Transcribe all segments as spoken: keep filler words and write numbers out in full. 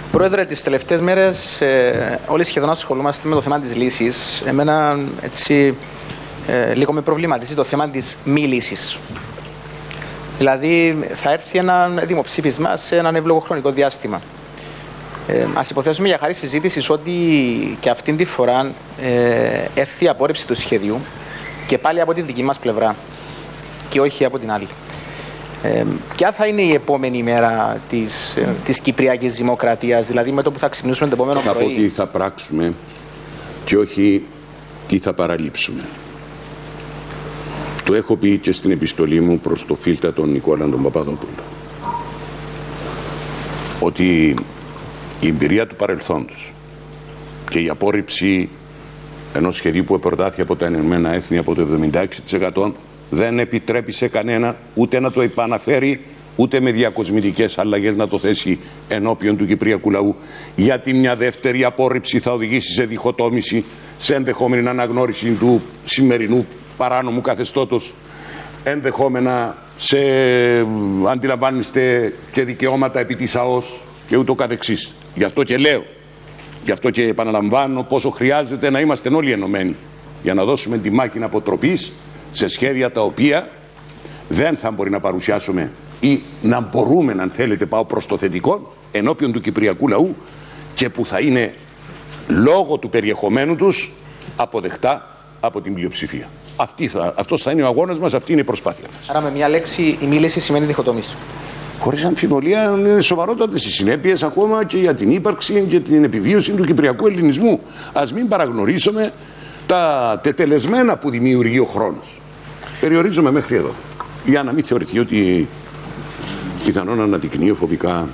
Πρόεδρε, τις τελευταίες μέρες ε, όλοι σχεδόν ασχολούμαστε με το θέμα της λύσης. Εμένα έτσι ε, λίγο με προβληματίζει το θέμα της μη λύσης. Δηλαδή θα έρθει ένα δημοψήφισμα σε έναν εύλογο χρονικό διάστημα. Ε, ας υποθέσουμε για χάρη συζήτησης ότι και αυτήν τη φορά ε, έρθει η απόρριψη του σχεδίου και πάλι από την δική μας πλευρά και όχι από την άλλη. Ε, ποια θα είναι η επόμενη μέρα της, ε, της Κυπριακής Δημοκρατίας, δηλαδή με το που θα ξυπνήσουμε το επόμενο πρωί? Θα πω τι θα πράξουμε και όχι τι θα παραλείψουμε. Το έχω πει και στην επιστολή μου προς το φίλτα τον Νικόλα τον Παπαδόπουλο, ότι η εμπειρία του παρελθόντος και η απόρριψη ενός σχεδίου που προτάθηκε από τα Ηνωμένα Έθνη από το εβδομήντα έξι τοις εκατό δεν επιτρέπει σε κανένα ούτε να το επαναφέρει ούτε με διακοσμητικές αλλαγές να το θέσει ενώπιον του κυπριακού λαού, γιατί μια δεύτερη απόρριψη θα οδηγήσει σε διχοτόμηση, σε ενδεχόμενη αναγνώριση του σημερινού παράνομου καθεστώτος, ενδεχόμενα σε, αντιλαμβάνεστε, και δικαιώματα επί της ΑΟΣ και ούτω καθεξής. Γι' αυτό και λέω, γι' αυτό και επαναλαμβάνω πόσο χρειάζεται να είμαστε όλοι ενωμένοι για να δώσουμε τη μάχη αποτροπής σε σχέδια τα οποία δεν θα μπορεί να παρουσιάσουμε ή να μπορούμε, αν θέλετε, πάω προς το θετικό, ενώπιον του κυπριακού λαού και που θα είναι λόγω του περιεχομένου τους αποδεκτά από την πλειοψηφία. Αυτή θα, αυτός θα είναι ο αγώνας μας, αυτή είναι η προσπάθεια μας. Άρα με μια λέξη η μη λύση σημαίνει διχοτόμηση. Χωρίς αμφιβολία είναι σοβαρότατες οι συνέπειες ακόμα και για την ύπαρξη και την επιβίωση του κυπριακού ελληνισμού. Ας μην παραγνωρίσουμε τα τετελεσμένα που δημιουργεί ο χρόνος. Περιορίζομαι μέχρι εδώ, για να μην θεωρηθεί ότι πιθανόν να αναδεικνύει φοβικά.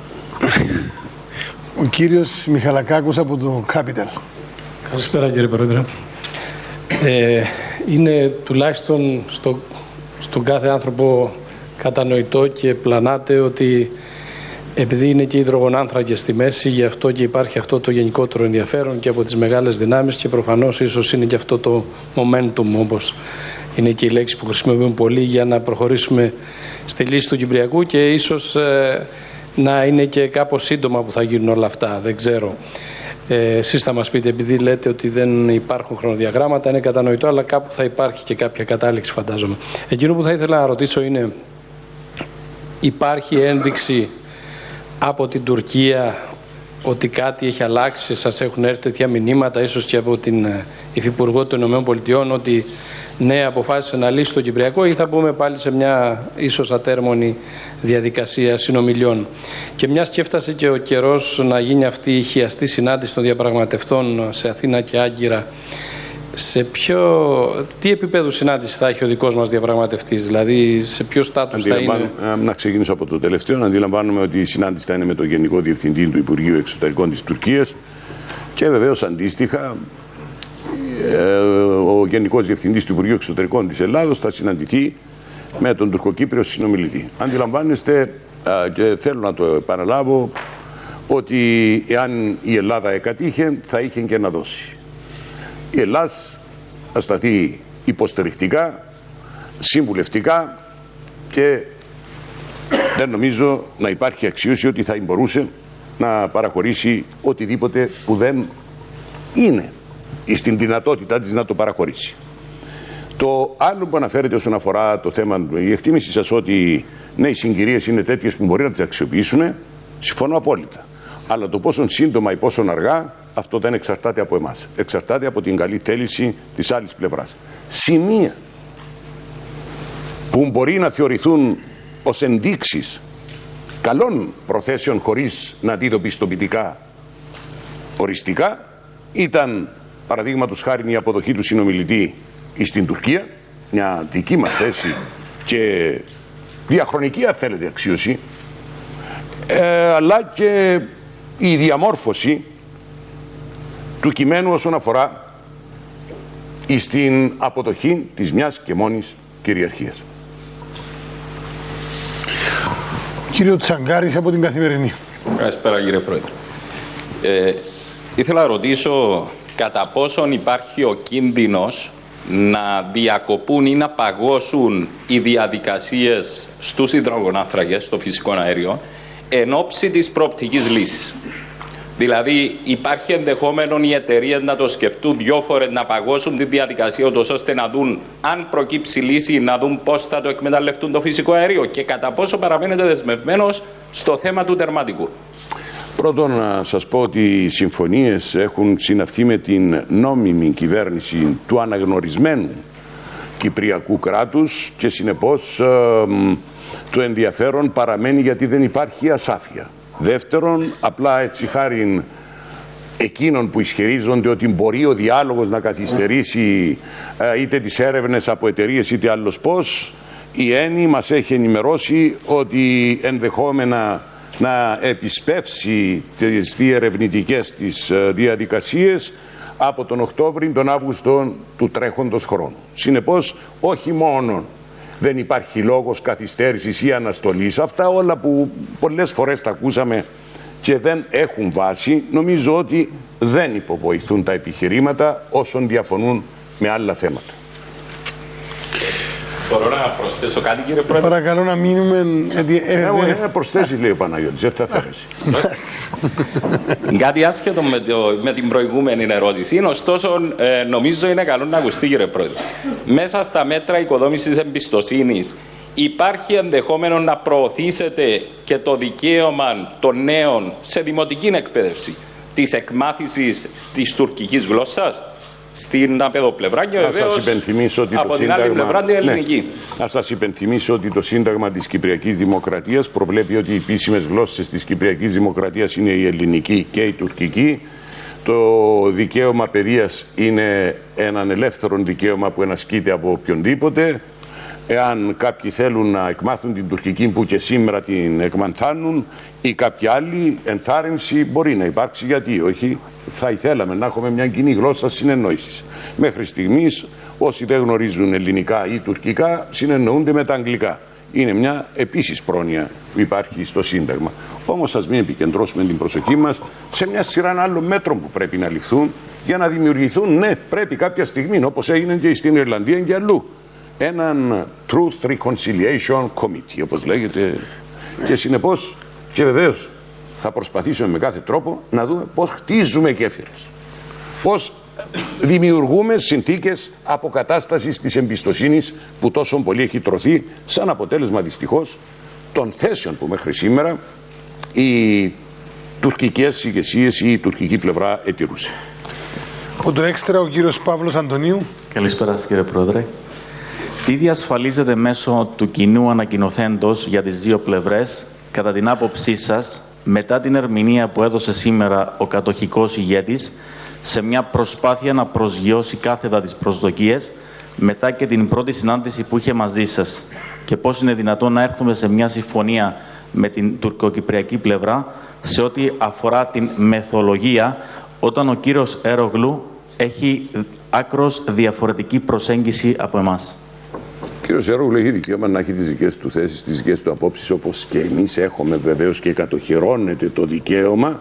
Ο κύριος Μιχαλακάκος από το Capital. Καλησπέρα κύριε Πρόεδρε. Ε, είναι τουλάχιστον στο, στον κάθε άνθρωπο κατανοητό και πλανάται ότι επειδή είναι και υδρογονάνθρακες στη μέση, γι' αυτό και υπάρχει αυτό το γενικότερο ενδιαφέρον και από τις μεγάλες δυνάμεις και προφανώς ίσως είναι και αυτό το momentum, όπως είναι και η λέξη που χρησιμοποιούμε πολύ για να προχωρήσουμε στη λύση του Κυπριακού και ίσως ε, να είναι και κάπως σύντομα που θα γίνουν όλα αυτά, δεν ξέρω. Ε, εσείς θα μας πείτε, επειδή λέτε ότι δεν υπάρχουν χρονοδιαγράμματα, είναι κατανοητό, αλλά κάπου θα υπάρχει και κάποια κατάληξη, φαντάζομαι. Εκείνο που θα ήθελα να ρωτήσω είναι, υπάρχει ένδειξη από την Τουρκία ότι κάτι έχει αλλάξει, σας έχουν έρθει τέτοια μηνύματα, ίσως και από την Υφυπουργό των ΗΠΑ, ότι ναι, αποφάσισε να λύσει το Κυπριακό, ή θα πούμε πάλι σε μια ίσως ατέρμονη διαδικασία συνομιλιών? Και μιας και έφτασε και ο καιρός να γίνει αυτή η χιαστή συνάντηση των διαπραγματευτών σε Αθήνα και Άγκυρα, σε ποιο, τι επίπεδο συνάντηση θα έχει ο δικός μας διαπραγματευτής, δηλαδή σε ποιο στάτους θα είναι? Να ξεκινήσω από το τελευταίο. Αντιλαμβάνομαι ότι η συνάντηση θα είναι με τον Γενικό Διευθυντή του Υπουργείου Εξωτερικών της Τουρκίας και βεβαίως αντίστοιχα ο Γενικός Διευθυντής του Υπουργείου Εξωτερικών της Ελλάδος θα συναντηθεί με τον τουρκοκύπριο συνομιλητή. Αντιλαμβάνεστε, και θέλω να το επαναλάβω, ότι εάν η Ελλάδα εκατήχε θα είχε και να δώσει. Η Ελλάδα θα σταθεί υποστηρικτικά, συμβουλευτικά και δεν νομίζω να υπάρχει αξίωση ότι θα μπορούσε να παραχωρήσει οτιδήποτε που δεν είναι στην δυνατότητά της να το παραχωρήσει. Το άλλο που αναφέρεται όσον αφορά το θέμα, η εκτίμηση σας ότι ναι, οι συγκυρίες είναι τέτοιες που μπορεί να τις αξιοποιήσουν, συμφωνώ απόλυτα. Αλλά το πόσο σύντομα ή πόσο αργά, αυτό δεν εξαρτάται από εμάς. Εξαρτάται από την καλή θέληση της άλλης πλευράς. Σημεία που μπορεί να θεωρηθούν ως ενδείξεις καλών προθέσεων χωρίς να δίδω πιστοποιητικά οριστικά ήταν, παραδείγματος χάρη, η αποδοχή του συνομιλητή στην Τουρκία, μια δική μας θέση και διαχρονική, αν θέλετε, αξίωση, ε, αλλά και η διαμόρφωση του κειμένου όσον αφορά στην αποδοχή της μιας και μόνης κυριαρχίας. Κύριο Τσαγκάρης από την Καθημερινή. Καλησπέρα κύριε Πρόεδρε. Ε, ήθελα να ρωτήσω κατά πόσον υπάρχει ο κίνδυνος να διακοπούν ή να παγώσουν οι διαδικασίες στους υδρογονάνθρακες, στο φυσικό αέριο, εν ώψη της προοπτικής λύσης. Δηλαδή, υπάρχει ενδεχόμενο οι εταιρείες να το σκεφτούν δυο φορές, να παγώσουν τη διαδικασία, ώστε να δουν, αν προκύψει λύση, να δουν πώς θα το εκμεταλλευτούν το φυσικό αέριο και κατά πόσο παραμένετε δεσμευμένος στο θέμα του τερματικού. Πρώτον, να σας πω ότι οι συμφωνίες έχουν συναυθεί με την νόμιμη κυβέρνηση του αναγνωρισμένου Κυπριακού κράτους και συνεπώς ε, το ενδιαφέρον παραμένει, γιατί δεν υπάρχει ασάφεια. Δεύτερον, απλά έτσι χάριν εκείνων που ισχυρίζονται ότι μπορεί ο διάλογος να καθυστερήσει ε, είτε τις έρευνες από εταιρείες είτε άλλος πώς, η ΕΝΗ μας έχει ενημερώσει ότι ενδεχόμενα να επισπεύσει τις διερευνητικές της διαδικασίες από τον Οκτώβριο τον Αύγουστο του τρέχοντος χρόνου. Συνεπώς, όχι μόνο δεν υπάρχει λόγος καθυστέρησης ή αναστολής, αυτά όλα που πολλές φορές τα ακούσαμε και δεν έχουν βάση, νομίζω ότι δεν υποβοηθούν τα επιχειρήματα όσων διαφωνούν με άλλα θέματα. Μπορώ να προσθέσω κάτι, κύριε Πρόεδρε? Παρακαλώ να μείνουμε. Εγώ να προσθέσει, λέει ο Παναγιώτης, δεν θα φέρεσαι. Κάτι άσχετο με, το, με την προηγούμενη ερώτηση. Ωστόσο, ε, νομίζω είναι καλό να ακουστεί, κύριε Πρόεδρε. Μέσα στα μέτρα οικοδόμησης εμπιστοσύνης υπάρχει ενδεχόμενο να προωθήσετε και το δικαίωμα των νέων σε δημοτική εκπαίδευση της εκμάθησης της τουρκικής γλώσσας στην απεδοπλευρά και βεβαίως από την άλλη πλευρά την ελληνική. Ναι. Να σας υπενθυμίσω ότι το Σύνταγμα της Κυπριακής Δημοκρατίας προβλέπει ότι οι επίσημες γλώσσες της Κυπριακής Δημοκρατίας είναι η ελληνική και η τουρκική. Το δικαίωμα παιδείας είναι έναν ελεύθερο δικαίωμα που ενασκείται από οποιονδήποτε. Εάν κάποιοι θέλουν να εκμάθουν την τουρκική, που και σήμερα την εκμανθάνουν, ή κάποια άλλη ενθάρρυνση μπορεί να υπάρξει, γιατί όχι. Θα ήθελαμε να έχουμε μια κοινή γλώσσα συνεννόησης. Μέχρι στιγμής όσοι δεν γνωρίζουν ελληνικά ή τουρκικά συνεννοούνται με τα αγγλικά. Είναι μια επίσης πρόνοια που υπάρχει στο Σύνταγμα. Όμως ας μην επικεντρώσουμε την προσοχή μας σε μια σειρά άλλων μέτρων που πρέπει να ληφθούν για να δημιουργηθούν, ναι, πρέπει κάποια στιγμή, όπως έγινε και στην Ιρλανδία και αλλού, έναν Truth Reconciliation Committee, όπως λέγεται, και συνεπώς και βεβαίως θα προσπαθήσουμε με κάθε τρόπο να δούμε πώς χτίζουμε γέφυρες, πώς δημιουργούμε συνθήκες αποκατάστασης της εμπιστοσύνης που τόσο πολύ έχει τρωθεί σαν αποτέλεσμα δυστυχώς των θέσεων που μέχρι σήμερα οι τουρκικές ηγεσίες ή η τουρκική πλευρά ετηρούσε. Από το έξτρα ο κύριος Παύλος Αντωνίου. Καλησπέρα σας, κύριε Πρόεδρε. Τι διασφαλίζεται μέσω του κοινού ανακοινωθέντος για τις δύο πλευρές, κατά την άποψή σας, μετά την ερμηνεία που έδωσε σήμερα ο κατοχικός ηγέτης, σε μια προσπάθεια να προσγειώσει κάθετα τις προσδοκίες, μετά και την πρώτη συνάντηση που είχε μαζί σας, και πώς είναι δυνατόν να έρθουμε σε μια συμφωνία με την τουρκοκυπριακή πλευρά σε ό,τι αφορά την μεθολογία, όταν ο κύριος Ερογλού έχει άκρως διαφορετική προσέγγιση από εμάς? Ο κύριος Ερόγλου έχει δικαίωμα να έχει τις δικές του θέσεις, τις δικές του απόψεις, όπως και εμείς έχουμε βεβαίως, και κατοχυρώνεται το δικαίωμα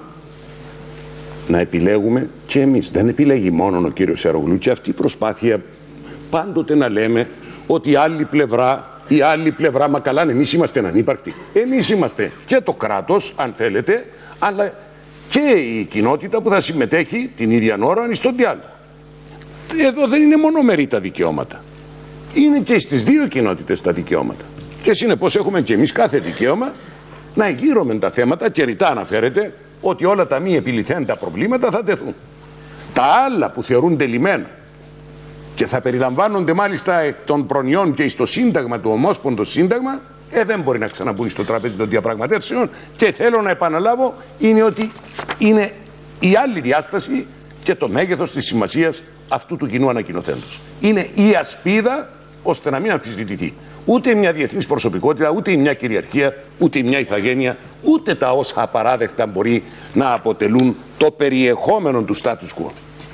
να επιλέγουμε και εμείς. Δεν επιλέγει μόνο ο κύριος Ερόγλου, και αυτή η προσπάθεια πάντοτε να λέμε ότι η άλλη πλευρά, η άλλη πλευρά, μα καλά, εμείς είμαστε ανύπαρκτοι. Εμείς είμαστε και το κράτος, αν θέλετε, αλλά και η κοινότητα που θα συμμετέχει την ίδια ώρα στον διάλογο. Εδώ δεν είναι μονομερή τα δικαιώματα. Είναι και στις δύο κοινότητες τα δικαιώματα. Και συνεπώς έχουμε και εμείς κάθε δικαίωμα να εγείρουμε τα θέματα, και ρητά αναφέρεται ότι όλα τα μη επιληθέντα προβλήματα θα τεθούν. Τα άλλα που θεωρούνται λυμμένα και θα περιλαμβάνονται μάλιστα εκ των προνοιών και στο Σύνταγμα, του Ομόσπονδο Σύνταγμα, ε, δεν μπορεί να ξαναμπούν στο τραπέζι των διαπραγματεύσεων. Και θέλω να επαναλάβω, είναι ότι είναι η άλλη διάσταση και το μέγεθος της σημασίας αυτού του κοινού ανακοινωθέντος. Είναι η ασπίδα ώστε να μην αμφισβητηθεί ούτε μια διεθνής προσωπικότητα, ούτε μια κυριαρχία, ούτε μια ηθαγένεια, ούτε τα όσα απαράδεκτα μπορεί να αποτελούν το περιεχόμενο του status quo.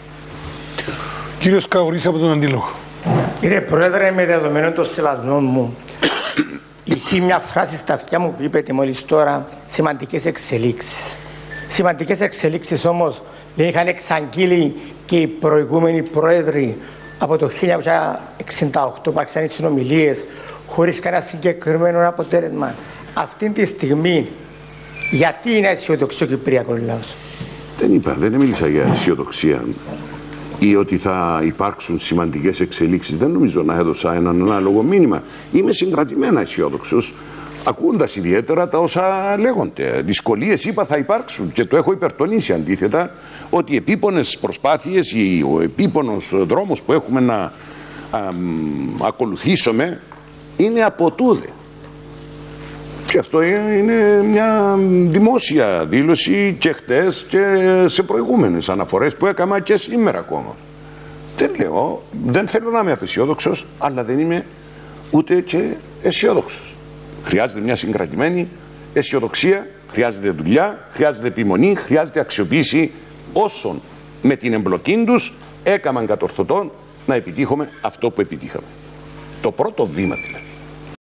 Κύριος Καουρής από τον Αντίλογο. Κύριε Πρόεδρε, με δεδομένο των σεβασμών μου, είχε μια φράση στα αυτιά μου που είπατε μόλις τώρα, σημαντικές εξελίξεις. Σημαντικές εξελίξεις όμως δεν είχαν εξαγγείλει και οι προηγούμενοι πρόεδροι από το χίλια εννιακόσια εξήντα οκτώ που άρχισαν οι συνομιλίες χωρίς κανένα συγκεκριμένο αποτέλεσμα. Αυτή τη στιγμή, γιατί είναι αισιοδοξό ο Κυπριακός λαός? Δεν είπα, δεν μίλησα για αισιοδοξία ή ότι θα υπάρξουν σημαντικές εξελίξεις. Δεν νομίζω να έδωσα έναν ανάλογο μήνυμα. Είμαι συγκρατημένα αισιόδοξος, ακούγοντας ιδιαίτερα τα όσα λέγονται. Δυσκολίες, είπα, θα υπάρξουν και το έχω υπερτονίσει αντίθετα, ότι οι επίπονες προσπάθειες ή ο επίπονος δρόμος που έχουμε να α, ακολουθήσουμε είναι από τούδε. Και αυτό είναι μια δημόσια δήλωση και χτες και σε προηγούμενες αναφορές που έκανα και σήμερα ακόμα. Δεν λέω, δεν θέλω να είμαι απεσιόδοξος, αλλά δεν είμαι ούτε και αισιόδοξος. Χρειάζεται μια συγκρατημένη αισιοδοξία, χρειάζεται δουλειά, χρειάζεται επιμονή, χρειάζεται αξιοποίηση όσων με την εμπλοκή τους έκαναν κατορθωτών να επιτύχουμε αυτό που επιτύχαμε. Το πρώτο βήμα δηλαδή.